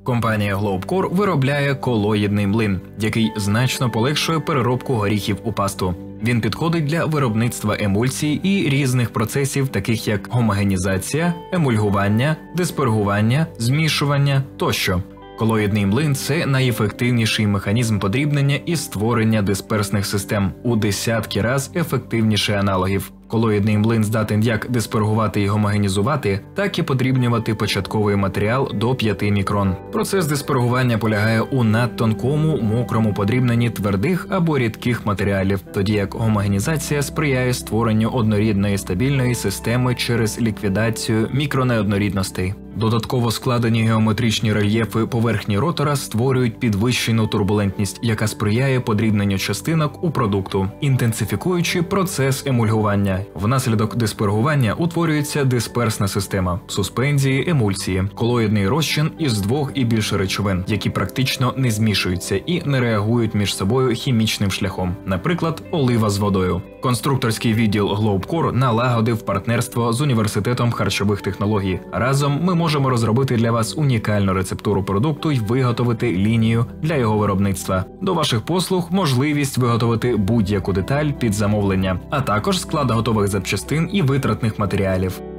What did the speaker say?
Компанія Globcore виробляє колоїдний млин, який значно полегшує переробку горіхів у пасту. Він підходить для виробництва емульсій і різних процесів, таких як гомогенізація, емульгування, диспергування, змішування тощо. Колоїдний млин – це найефективніший механізм подрібнення і створення дисперсних систем, у десятки раз ефективніше аналогів. Колоїдний млин здатен як диспергувати і гомогенізувати, так і подрібнювати початковий матеріал до 5 мікрон. Процес диспергування полягає у надтонкому, мокрому подрібненні твердих або рідких матеріалів, тоді як гомогенізація сприяє створенню однорідної стабільної системи через ліквідацію мікронеоднорідностей. Додатково складені геометричні рельєфи поверхні ротора створюють підвищену турбулентність, яка сприяє подрібненню частинок у продукту, інтенсифікуючи процес емульгування. Внаслідок диспергування утворюється дисперсна система – суспензії, емульсії, колоїдний розчин із 2 і більше речовин, які практично не змішуються і не реагують між собою хімічним шляхом, наприклад, олива з водою. Конструкторський відділ Globcore налагодив партнерство з Університетом харчових технологій. Разом ми можемо розробити для вас унікальну рецептуру продукту й виготовити лінію для його виробництва. До ваших послуг можливість виготовити будь-яку деталь під замовлення, а також склад готових запчастин і витратних матеріалів.